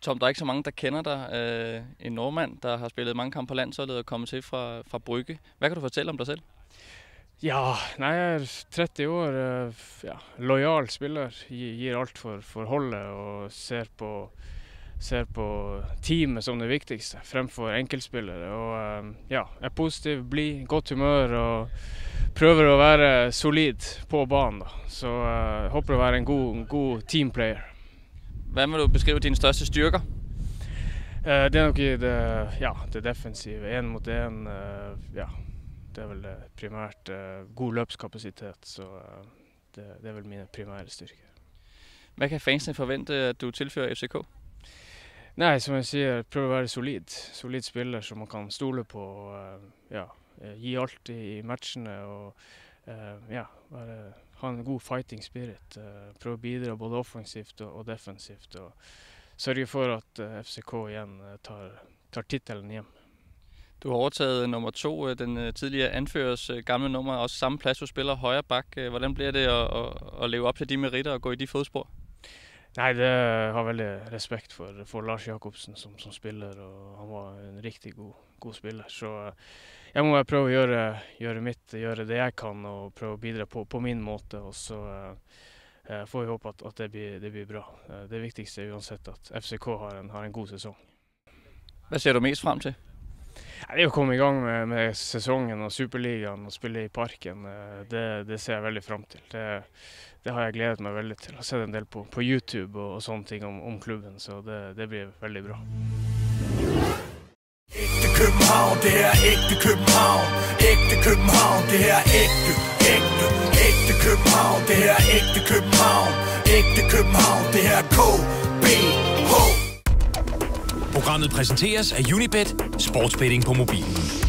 Tom, der er ikke så mange, der kender dig. En nordmand, der har spillet mange kampe på landsholdet og kommet til fra Brygge. Hvad kan du fortælle om dig selv? Ja, nei, jeg er 30 år, lojal spiller, gir alt for holdet og ser på teamet som det viktigste fremfor enkeltspillere. Og er positiv, blid, godt humør og prøver å være solid på banen. Da. Så håper å være en god teamplayer. Hvad vil du beskrive dine største styrker? Det er nok i det defensive, en mot en, det er vel primært god løpskapasitet, så det er vel mine primære styrker. Hvad kan fansene forvente, at du tilfører FCK? Nei, som jeg sier, prøve å være solid spiller som man kan stole på, gi alt i matchene og ha en god fighting spirit, prøve å bidra både offensivt og defensivt og sørge for at FCK igjen tar titelen hjem. Du har overtaget nummer 2, den tidligere anførers gamle nummer, også samme plads, du spiller højre bak. Hvordan bliver det at leve op til de meritter og gå i de fodspor? Nei, det har veldig respekt for Lars Jakobsen som spiller, og han var en riktig god spiller. Så jeg må prøve å gjøre mitt, gjøre det jeg kan og prøve å bidra på min måte, og så får vi håpe at det blir bra. Det viktigste er uansett at FCK har en god sesong. Hvad ser du mest frem til? Det er å komme i gang med sesongen og Superligaen og spille i Parken. Det ser jeg veldig frem til. Det har jeg gledet meg veldig til. Jeg har sett en del på YouTube og sånne ting om klubben, så det blir veldig bra. Ægte København, det er ægte København. Ægte København, det er ægte København, det er ægte København. Ægte København, det er KBH. Programmet præsenteres af Unibet, sportsbetting på mobilen.